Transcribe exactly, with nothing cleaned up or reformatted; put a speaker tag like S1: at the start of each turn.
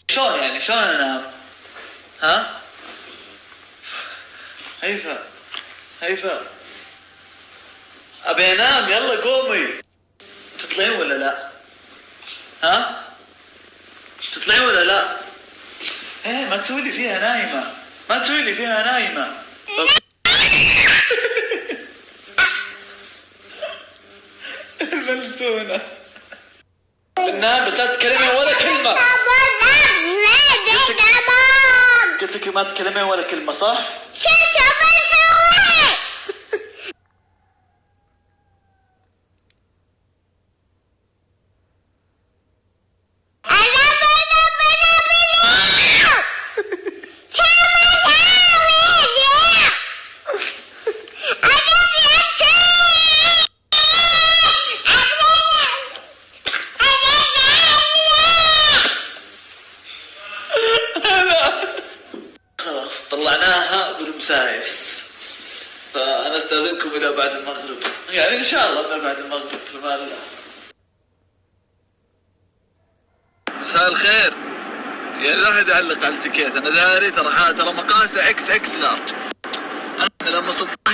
S1: شلون يعني شلون انام؟ ها؟ هيفا هيفا ابي انام، يلا قومي. تطلعين ولا لا؟ ها؟ تطلعين ولا لا؟ ايه ما تسوي لي فيها نايمة، ما تسوي لي فيها نايمة. الملسونة بننام بس لا تتكلمين ولا كلمة. قلت لك ما تتكلمين ولا كلمة صح؟
S2: شو بسوي؟
S1: طلعناها بالمسايس، فأنا استأذنكم إلى بعد المغرب، يعني إن شاء الله إلى بعد المغرب في أمان الله. مساء الخير، يعني لا أحد يعلق على الجاكيت، أنا داري ترى ترى مقاسه إكس إكس لارج. أنا لما صرت